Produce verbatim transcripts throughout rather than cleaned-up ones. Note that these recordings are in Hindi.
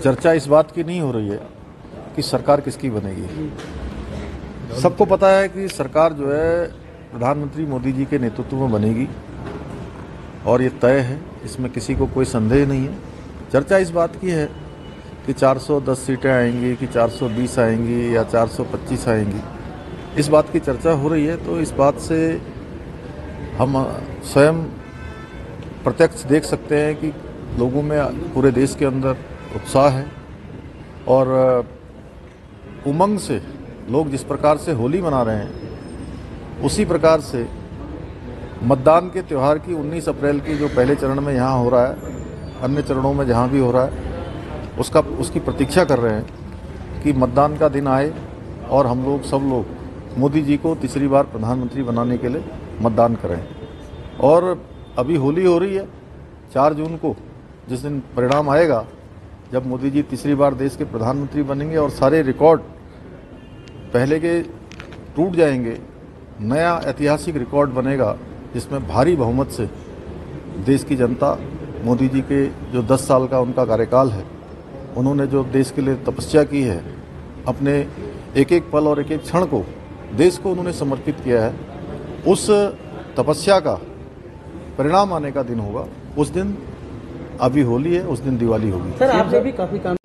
चर्चा इस बात की नहीं हो रही है कि सरकार किसकी बनेगी। सबको पता है कि सरकार जो है प्रधानमंत्री मोदी जी के नेतृत्व में बनेगी और ये तय है, इसमें किसी को कोई संदेह नहीं है। चर्चा इस बात की है कि चार सौ दस सीटें आएंगी कि चार सौ बीस आएंगी या चार सौ पच्चीस आएंगी, इस बात की चर्चा हो रही है। तो इस बात से हम स्वयं प्रत्यक्ष देख सकते हैं कि लोगों में पूरे देश के अंदर उत्साह है और उमंग से लोग जिस प्रकार से होली मना रहे हैं उसी प्रकार से मतदान के त्यौहार की उन्नीस अप्रैल की जो पहले चरण में यहाँ हो रहा है, अन्य चरणों में जहाँ भी हो रहा है, उसका उसकी प्रतीक्षा कर रहे हैं कि मतदान का दिन आए और हम लोग सब लोग मोदी जी को तीसरी बार प्रधानमंत्री बनाने के लिए मतदान करें। और अभी होली हो रही है, चार जून को जिस दिन परिणाम आएगा, जब मोदी जी तीसरी बार देश के प्रधानमंत्री बनेंगे और सारे रिकॉर्ड पहले के टूट जाएंगे, नया ऐतिहासिक रिकॉर्ड बनेगा जिसमें भारी बहुमत से देश की जनता मोदी जी के जो दस साल का उनका कार्यकाल है, उन्होंने जो देश के लिए तपस्या की है, अपने एक एक पल और एक एक क्षण को देश को उन्होंने समर्पित किया है, उस तपस्या का परिणाम आने का दिन होगा। उस दिन अभी होली है, उस दिन दिवाली होगी। सर आपने भी काफी काम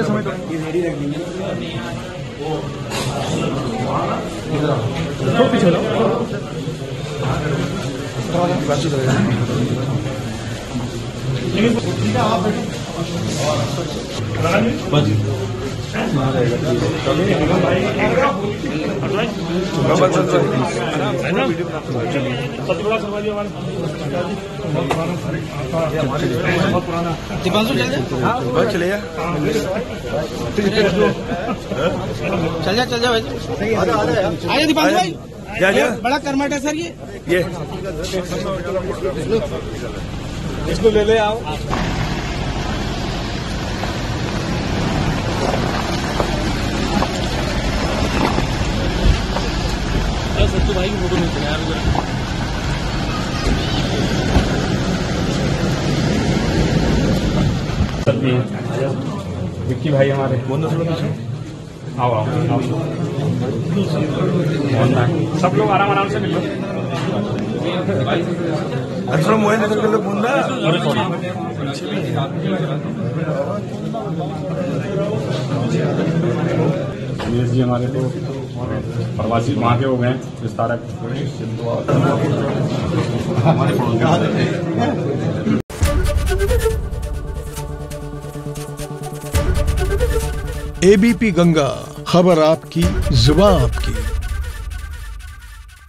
दीपांशु चल जा चल जा चल जा भाई, आइए दीपांशु भाई, जा जा बड़ा कर्मठ है सर ये ये इसको ले ले आओ। सत्तू भाई की फोटो नहीं यार। विक्की भाई हमारे आओ आओ आओ सब लोग आराम आराम से मिलो। अच्छा मोहन नगर के लोग बंदा दिनेश जी हमारे तो प्रवासी वहाँ के हो गए विस्तारक। एबीपी गंगा, खबर आपकी, जुबान आपकी।